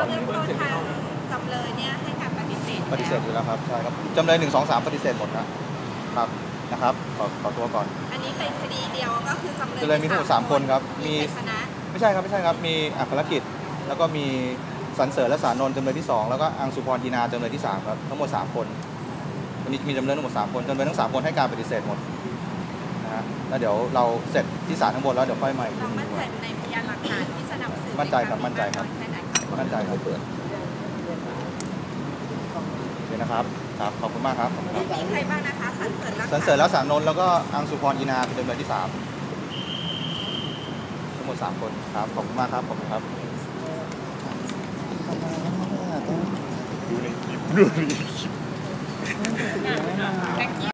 เรื่องต้นทางจำเลยเนี่ยให้การปฏิเสธอยู่แล้วครับใช่ครับจำเลย1 2 3ปฏิเสธหมดนะครับขอตัวก่อนอันนี้เป็นคดีเดียวก็คือจำเลยมีทั้งหมด3 คนครับมีไม่ใช่ครับมีอัครกิจแล้วก็มีสรรเสริญและสานนท์จำเลยที่2แล้วก็อังสุพรทีนาจำเลยที่3ครับทั้งหมด3 คนวันนี้มีจำเลยทั้งหมด3 คนจำเลยทั้ง3 คนให้การปฏิเสธหมดนะฮะแล้วเดี๋ยวเราเสร็จที่ศาลทั้งหมดแล้วเดี๋ยวค่อยมาเรามั่นใจในพยานหลักฐานที่สนับสนุนมั่นใจครับเปิดโอเคนะครับขอบคุณมากครับมีใครบ้างนะคะสรรเสริญและสานนท์แล้วก็อังสุพรทีนาเป็นจำเลยที่3ทั้งหมด3 คนครับขอบคุณมากครับขอบคุณครับดูในคลิป